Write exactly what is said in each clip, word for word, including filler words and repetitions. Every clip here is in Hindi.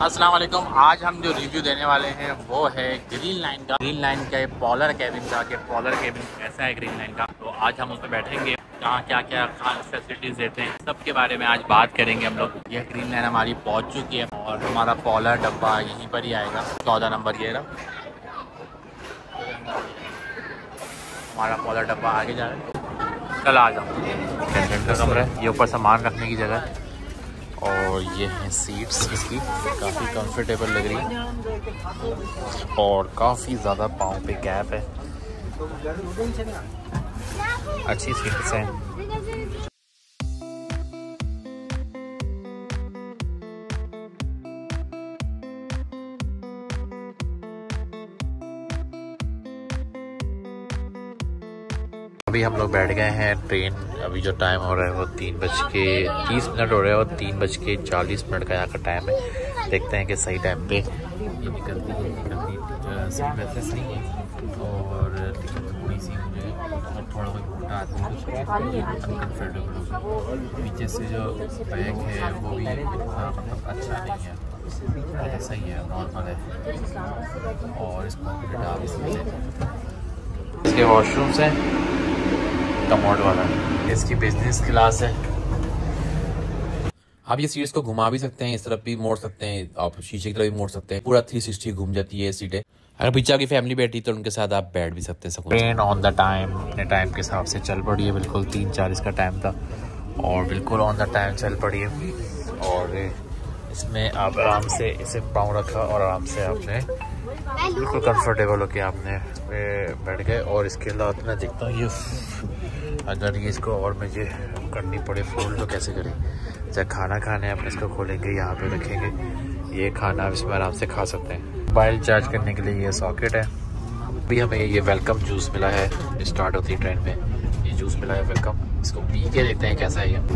अस्सलाम वालेकुम। आज हम जो रिव्यू देने वाले हैं वो है ग्रीन लाइन का। ग्रीन लाइन का पॉलर केबिन का कि पॉलर केबिन कैसा है ग्रीन लाइन का। तो आज हम उसमें बैठेंगे, कहाँ क्या क्या खान फैसिलिटीज़ देते हैं सब के बारे में आज बात करेंगे हम लोग। यह ग्रीन लाइन हमारी पहुंच चुकी है और हमारा पॉलर डब्बा यहीं पर ही आएगा। चौदह नंबर ये रहा हमारा पॉलर डब्बा, आगे जा रहा है। कल आ जाओ। कैंटीन का कमरा है, ये ऊपर सामान रखने की जगह है और ये हैं सीट्स इसकी, काफ़ी कंफर्टेबल लग रही है और काफ़ी ज़्यादा पाँव पे गैप है, अच्छी सीट्स हैं। अभी हम लोग बैठ गए हैं ट्रेन। अभी जो टाइम हो रहा है वो तीन बज के तीस मिनट हो रहा है और तीन बज के चालीस मिनट का यहाँ का टाइम है। देखते हैं कि सही टाइम पे ये निकलती है। निकलती सही वैसे सही है और टिकट थोड़ी सी मुझे और थोड़ा बहुत मोटा आदमी कुछ अनकम्फर्टेबल होगा। पीछे से जो बैग है वो भी इतना मतलब अच्छा नहीं है, मतलब सही है, नॉर्मल है और इसको हटा भी सकते हैं। इसके वॉशरूम्स हैं, कमोड वाला है, इसकी बिजनेस क्लास है। आप ये सीट्स को घुमा भी सकते हैं, इस तरफ भी मोड़ सकते हैं, आप शीशे की तरफ भी मोड़ सकते हैं, पूरा थ्री सिक्सटी घूम जाती है सीटें। अगर पीछे आपकी फैमिली बैठी तो उनके साथ आप बैठ भी सकते हैं। ट्रेन ऑन द टाइम, अपने टाइम के हिसाब से चल पड़ी है। बिल्कुल तीन चालीस का टाइम था और बिल्कुल ऑन द टाइम चल पड़ी है। और इसमें आप आराम से इसे पाँव रखा और आराम से आपने बिल्कुल कंफर्टेबल होके आपने बैठ गए। और इसके अलावा मैं देखता हूँ ये अगर ये इसको और मुझे करनी पड़े फोल्ड तो कैसे करें। जब खाना खाने अपने इसको खोलेंगे, यहाँ पे रखेंगे, ये खाना इसमें आराम से खा सकते हैं। मोबाइल चार्ज करने के लिए ये सॉकेट है। अभी हमें ये वेलकम जूस मिला है, स्टार्ट होती है ट्रेन में ये जूस मिला है वेलकम। इसको पी के देखते हैं कैसा है। ये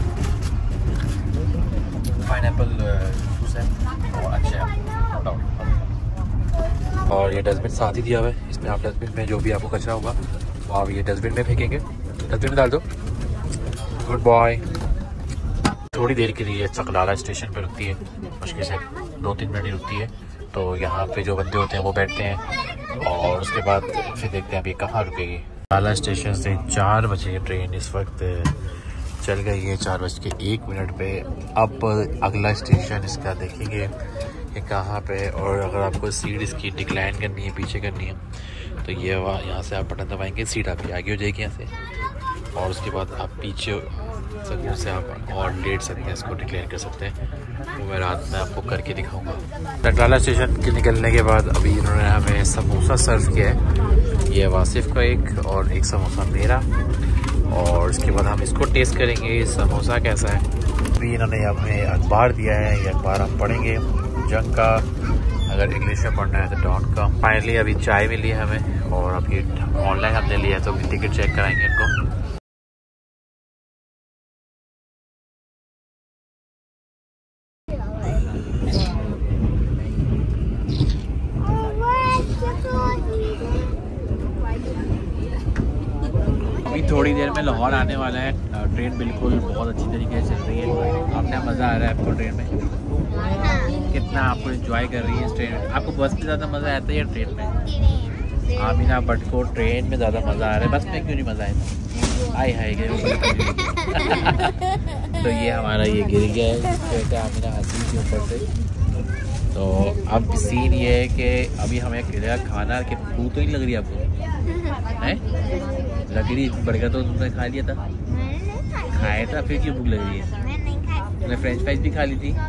पाइनएप्पल जूस है और अच्छा है, नो डाउट। और ये डस्टबिन साथ ही दिया हुआ है, इसमें आप डस्टबिन में जो भी आपको कचरा होगा वो आप ये डस्टबिन में फेंकेंगे, डस्टबिन में डाल दो। Good boy. थोड़ी देर के लिए चकलाला स्टेशन पे रुकती है, मुश्किल से दो तीन मिनट ही रुकती है। तो यहाँ पे जो बंदे होते हैं वो बैठते हैं और उसके बाद फिर देखते हैं अभी कहाँ रुकेगी। चकलाला स्टेशन से चार बजे ट्रेन इस वक्त चल गई है, चार बज के एक मिनट पे। अब अगला स्टेशन इसका देखेंगे कि कहाँ पे। और अगर आपको सीट इसकी डिक्लाइन करनी है, पीछे करनी है, तो ये वहाँ यहाँ से आप बटन दबाएंगे, सीट आपकी आगे हो जाएगी यहाँ से और उसके बाद आप पीछे सकूँ से आप और लेट सकते हैं, इसको डिक्लाइन कर सकते हैं। तो मैं रात में आपको करके दिखाऊंगा। चकलाला स्टेशन के निकलने के बाद अभी इन्होंने हमें समोसा सर्व किया है, ये वासिफ का एक और एक समोसा मेरा। और उसके बाद हम इसको टेस्ट करेंगे समोसा कैसा है। अभी इन्होंने हमें अखबार दिया है, ये अखबार हम पढ़ेंगे जंग का, अगर इंग्लिश में पढ़ना है तो डॉन का। फाइनली अभी चाय मिली है हमें और अभी ऑनलाइन हमने लिया है तो अभी टिकट चेक कराएंगे इनको। अभी थोड़ी देर में लाहौर आने वाला है। ट्रेन बिल्कुल बहुत अच्छी तरीके से चल रही है। आपने मज़ा आ रहा है आपको ट्रेन में? कितना आपको एंजॉय कर रही है इस ट्रेन में? आपको बस में ज़्यादा मज़ा आता है या ट्रेन में? आमिना भट्ट को ट्रेन में ज़्यादा मज़ा आ रहा है, बस में क्यों नहीं मज़ा आया? आए हाय गए। तो ये हमारा ये गिर गया है, कहते आमिना हंसी के ऊपर से। तो अब सीन ये है कि अभी हमें गिरा खाना कि भूख तो नहीं लग रही आपको? है लग रही, बर्गर तो तुमने खा लिया था, खाया था, फिर क्यों भूख लग रही है? तुमने फ्रेंच फ्राइज भी खा ली थी।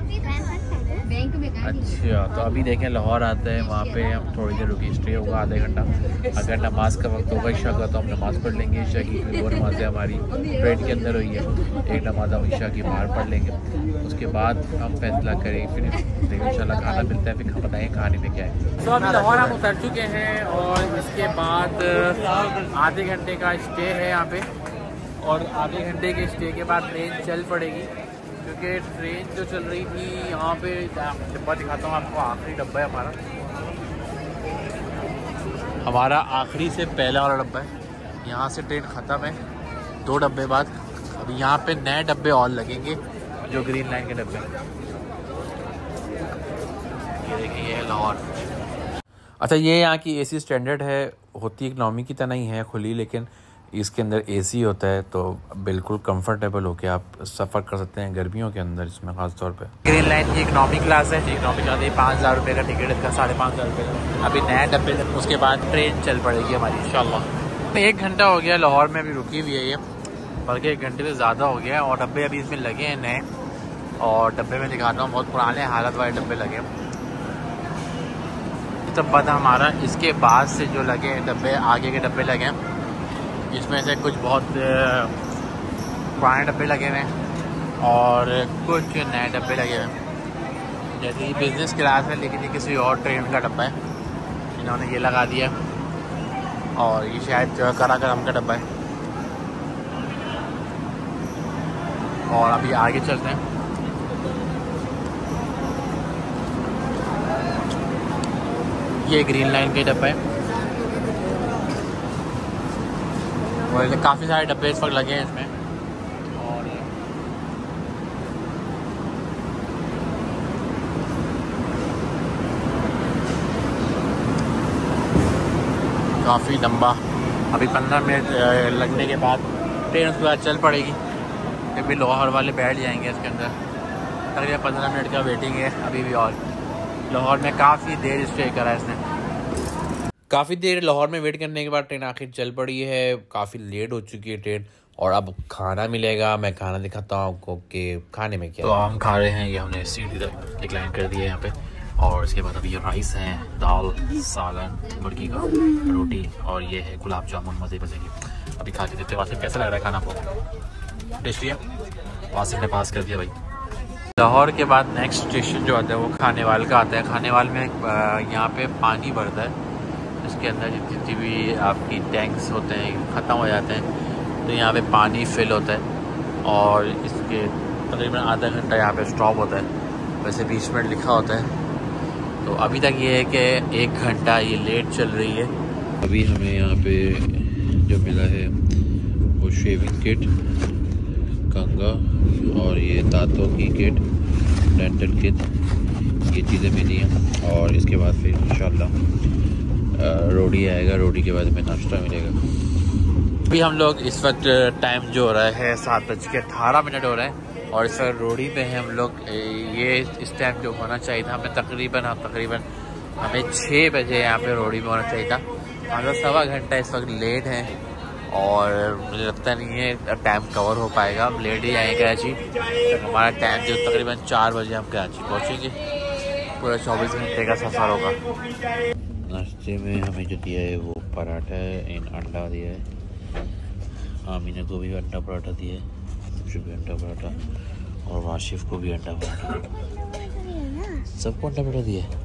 अच्छा, तो अभी देखें लाहौर आते हैं, वहाँ पे हम थोड़ी देर रुकी, स्टे होगा आधे घंटा। अगर नमाज का वक्त होगा ईशा का तो हम नमाज़ पढ़ लेंगे। ईशा की दो नमाज़ें हमारी ट्रेन के अंदर हुई है, एक नमाज हम ईशा की बाहर पढ़ लेंगे। उसके बाद हम फैसला करेंगे, फिर इंशाल्लाह खाना मिलता है, फिर हम बताएंगे खाने में क्या है। तो अभी लाहौर हम उतर चुके हैं और इसके बाद आधे घंटे का स्टे है यहाँ पे और आधे घंटे के स्टे के बाद ट्रेन चल पड़ेगी क्योंकि ट्रेन जो चल रही थी यहाँ पे। डब्बा दिखाता हूँ आपको, आखिरी डब्बा है हमारा हमारा आखिरी से पहला वाला डब्बा है। यहाँ से ट्रेन ख़त्म है, दो डब्बे बाद अभी यहाँ पे नए डब्बे और लगेंगे जो ग्रीन लाइन के डब्बे। देखिए ये है लाहौर। अच्छा, ये यहाँ की एसी स्टैंडर्ड है, होती इकनॉमी की तरह ही है खुली, लेकिन इसके अंदर एसी होता है तो बिल्कुल कंफर्टेबल होके आप सफ़र कर सकते हैं गर्मियों के अंदर, इसमें ख़ास तौर पे। ग्रीन लाइन की इकनॉमी क्लास है, इकनॉमी क्लास ये पाँच हज़ार रुपये का टिकट इसका, साढ़े पाँच हज़ार रुपये का। अभी नया डब्बे, उसके बाद ट्रेन चल पड़ेगी हमारी इंशाल्लाह। एक घंटा हो गया लाहौर में, अभी रुकी हुई है ये, बल्कि एक घंटे से ज़्यादा हो गया है। और डब्बे अभी इसमें लगे हैं नए, और डब्बे में दिखाता हूँ, बहुत पुराने हालत वाले डब्बे लगे हैं। तब पता हमारा इसके बाद से जो लगे हैं डब्बे, आगे के डब्बे लगे हैं, इसमें से कुछ बहुत पुराने डब्बे लगे हुए हैं और कुछ नए डब्बे लगे हुए हैं। जैसे ये बिज़नेस क्लास है, लेकिन ये किसी और ट्रेन का डब्बा है, इन्होंने ये लगा दिया। और ये शायद जो है कराकरम का डब्बा है। और अभी आगे चलते हैं। ये ग्रीन लाइन के डब्बा है, और काफ़ी सारे डब्बे इस वक्त लगे हैं इसमें। और काफ़ी लंबा, अभी पंद्रह मिनट लगने के बाद ट्रेन उसके बाद चल पड़ेगी, फिर भी लाहौर वाले बैठ जाएंगे इसके अंदर। तकरीबन पंद्रह मिनट का वेटिंग है अभी भी। और लाहौर में काफ़ी देर स्टे करा है इसने। काफ़ी देर लाहौर में वेट करने के बाद ट्रेन आखिर चल पड़ी है। काफ़ी लेट हो चुकी है ट्रेन, और अब खाना मिलेगा। मैं खाना दिखाता हूँ आपको कि खाने में क्या। तो हम खा रहे हैं, ये हमने सीट इधर डिक्लाइन कर दी है यहाँ पे। और इसके बाद अभी ये राइस है, दाल, सालन, मुर्गी का रोटी, और ये है गुलाब जामुन मज़े मज़े की। अभी खा के देते हैं वासिफ, कैसा लग रहा है खाना आपको? टेस्टी है? वासिफ ने पास कर दिया भाई। लाहौर के बाद नेक्स्ट स्टेशन जो आता है वो खानेवाल का आता है। खानेवाल में यहाँ पे पानी भरता है, इसके अंदर जितनी भी आपकी टैंक्स होते हैं ख़त्म हो जाते हैं, तो यहाँ पे पानी फिल होता है। और इसके तकरीबन आधा घंटा यहाँ पे स्टॉप होता है, वैसे बीस मिनट लिखा होता है। तो अभी तक ये है कि एक घंटा ये लेट चल रही है। अभी हमें यहाँ पे जो मिला है वो शेविंग किट, कंघा, और ये दांतों की किट, डेंटल किट, ये चीज़ें मिली हैं। और इसके बाद फिर इंशाल्लाह रोटी आएगा, रोटी के बाद हमें नाश्ता मिलेगा। अभी हम लोग इस वक्त टाइम जो हो रहा है सात बज के अठारह मिनट हो रहा है, और इस वक्त रोडी पे हैं हम लोग। ये इस टाइम जो होना चाहिए था हमें तकरीबन हम तकरीबन हमें छः बजे यहाँ पे रोडी में होना चाहिए था। हम लोग सवा घंटा इस वक्त लेट हैं, और मुझे लगता नहीं है टाइम कवर हो पाएगा। हम लेट ही आए कराची, तो हमारा टाइम जो तकरीबन चार बजे हम कराची पहुँचेंगे। पूरा चौबीस घंटे का सफ़र होगा। नाश्ते में हमें जो दिया है वो पराठा है, इन अंडा दिया है, आमीना को भी अंडा पराठा दिया है, मुझे भी अंडा पराठा, और वाशिफ को भी अंडा पराठा, सबको अंडा पराठा दिया है।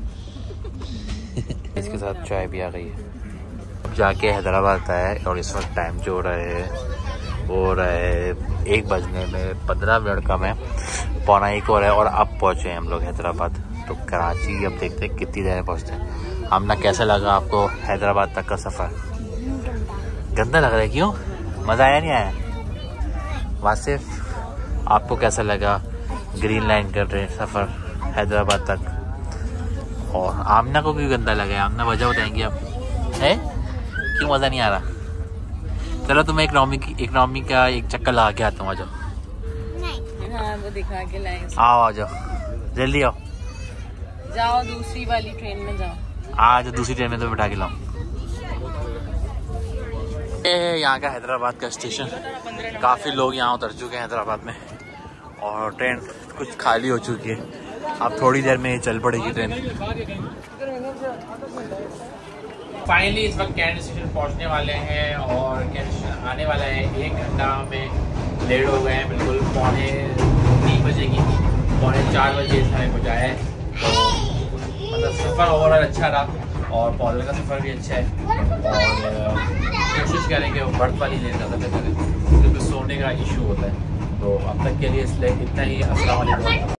इसके साथ चाय भी आ गई है। जाके हैदराबाद आया है, और इस वक्त टाइम जो हो रहा है वो हो रहा है एक बजने में पंद्रह मिनट कम है, पौना एक हो रहा है। और अब पहुँचे हैं हम लोग हैदराबाद। तो कराची अब देखते हैं कितनी देर में पहुँचते हैं। हमने कैसा लगा आपको हैदराबाद तक का सफ़र? गंदा लग रहा है, क्यों? मज़ा आया नहीं आया? वासिफ, आपको कैसा लगा ग्रीन लाइन कर रहे सफ़र हैदराबाद तक? और आमना को क्यों गंदा लगा है? आमना वजह बताएंगे आप, है क्यों मज़ा नहीं आ रहा? चलो तुम्हें इकनॉमी की इकनॉमी का एक चक्कर लगा के आता हूँ। आ जाओ, हाँ, वो दिखा के लाएंगे। आओ आ जाओ, जल्दी आओ, जाओ दूसरी वाली ट्रेन में जाओ। आज दूसरी ट्रेन में तो बिठा के लाऊं। ये है यहाँ का हैदराबाद का स्टेशन। काफ़ी लोग यहाँ उतर चुके हैं हैदराबाद में, और ट्रेन कुछ खाली हो चुकी है। अब थोड़ी देर में चल पड़ेगी ट्रेन। फाइनली इस वक्त कैंट स्टेशन पहुँचने वाले हैं, और कैंट स्टेशन आने वाला है। एक घंटा में लेट हो गए हैं, बिल्कुल पौने तीन बजे की पौने चार बजे इस समय पहुँचाया है। तो मतलब सफ़र ओवरऑल अच्छा रहा, और पौधे का सफ़र भी अच्छा है। और कोशिश करेंगे वो बर्थ वाली लेने ज़्यादा बेहतर है, क्योंकि सोने का इशू होता है। तो अब तक के लिए इसलिए इतना ही। अस्सलाम वालेकुम।